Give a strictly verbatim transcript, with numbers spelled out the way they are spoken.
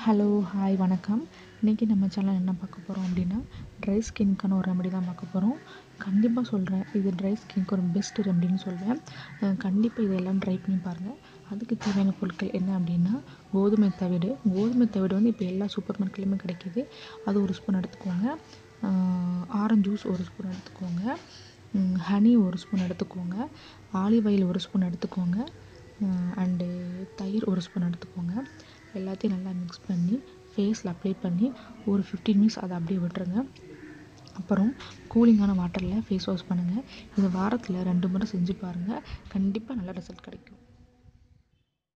Hello, hi, வணக்கம். இன்றைக்கி நம்ம சேனல் என்ன பார்க்க போகிறோம் அப்படின்னா, ட்ரை ஸ்கின்க்கான ஒரு ரெமெடி தான் பார்க்க போகிறோம். கண்டிப்பாக சொல்கிறேன், இது ட்ரை ஸ்கின்க்கு ஒரு பெஸ்ட் ரெமெடின்னு சொல்வேன். கண்டிப்பாக இதெல்லாம் ட்ரை பண்ணி பாருங்கள். அதுக்கு தேவையான பொருட்கள் என்ன அப்படின்னா, கோதுமை தவிடு. கோதுமை தவிடு வந்து இப்போ எல்லா சூப்பர் மார்க்கெட்லையுமே கிடைக்கிது. அது ஒரு ஸ்பூன் எடுத்துக்கோங்க. ஆரஞ்சு ஜூஸ் ஒரு ஸ்பூன் எடுத்துக்கோங்க. ஹனி ஒரு ஸ்பூன் எடுத்துக்கோங்க. ஆலிவ் ஆயில் ஒரு ஸ்பூன் எடுத்துக்கோங்க. அண்டு தயிர் ஒரு ஸ்பூன் எடுத்துக்கோங்க. எல்லாத்தையும் நல்லா மிக்ஸ் பண்ணி ஃபேஸில் அப்ளை பண்ணி ஒரு ஃபிஃப்டீன் மினிட்ஸ் அதை அப்படியே விட்டுருங்க. அப்புறம் கூலிங்கான வாட்டரில் ஃபேஸ் வாஷ் பண்ணுங்கள். இது வாரத்தில் ரெண்டு முறை செஞ்சு பாருங்கள். கண்டிப்பாக நல்ல ரிசல்ட் கிடைக்கும்.